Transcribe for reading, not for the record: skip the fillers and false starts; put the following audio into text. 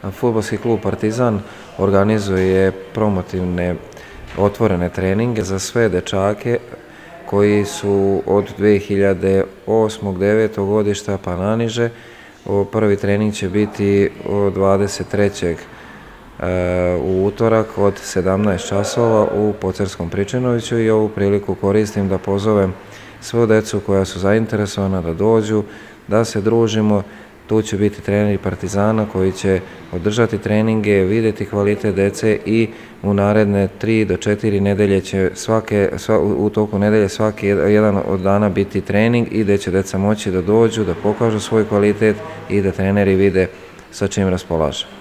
Fudbalski klub Partizan organizuje promotivne otvorene treninge za sve dečake koji su od 2008. 9. godišta pa naniže. Prvi trening će biti od 23. u utorak od 17 časova u Pocerskom Pričinoviću i ovu priliku koristim da pozovem svu decu koja su zainteresovana da dođu, da se družimo. Tu će biti treneri Partizana koji će održati treninge, vidjeti kvalitet dece i u naredne 3 do 4 nedelje će u toku nedelje svaki jedan od dana biti trening i gde će deca moći da dođu, da pokažu svoj kvalitet i da treneri vide sa čim raspolaže.